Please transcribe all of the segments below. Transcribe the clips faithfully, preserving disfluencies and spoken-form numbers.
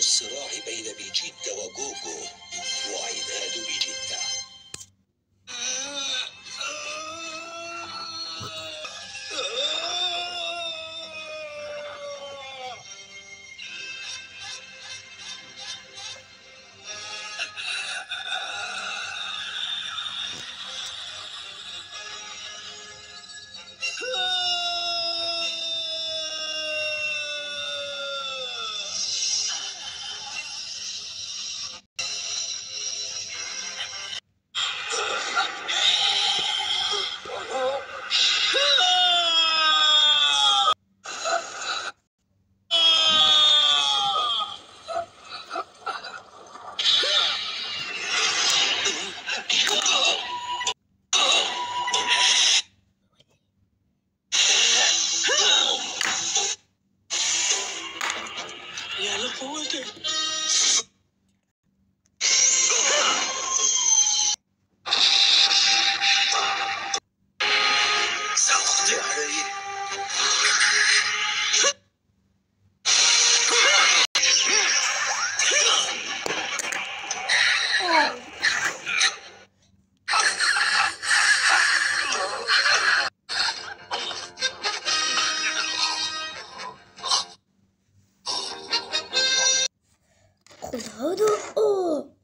الصراع بين بيجيتا وجوجو وعناد بيجيتا. يا لقوته سأقضي عليه. خذ هذا. اوه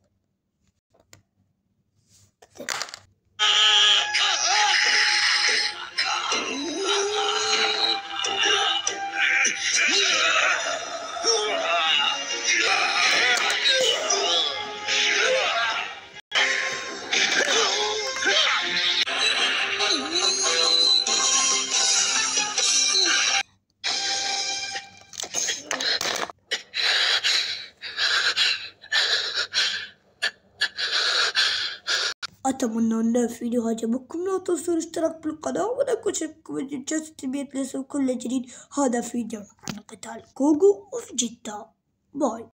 أتمنى أن الفيديو عجبكم. لا تنسوا الاشتراك بالقناة ولا تشاركوا بالجلسة ليصل كل جديد. هذا فيديو عن قتال جوجو وفيجيتا. باي.